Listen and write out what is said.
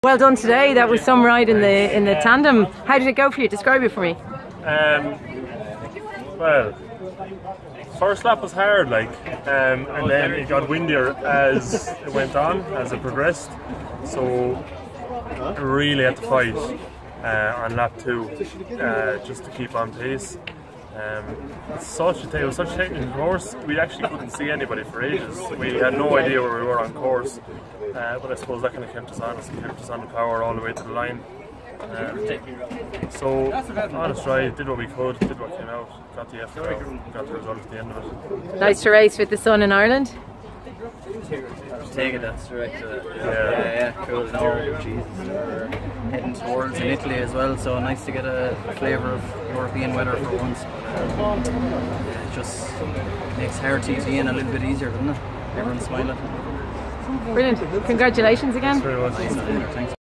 Well done today. That was some ride in the tandem. How did it go for you? Describe it for me. Well, first lap was hard, and then it got windier as it went on, as it progressed. So I really had to fight on lap 2 just to keep on pace. It was such a technical course. We actually couldn't see anybody for ages. We had no idea where we were on course, but I suppose that kind of kept us honest and kept us on the power all the way to the line. So honest ride, did what we could, did what came out, got the F, got the result at the end of it. Nice to race with the sun in Ireland. Taking that straight to yeah, cool. No, Jesus, we're heading towards in Italy as well, so nice to get a flavour of European weather for once. But, it just makes hard TV in a little bit easier, doesn't it? Everyone's smiling. Brilliant. Congratulations again. Thanks very much. Nice, thanks.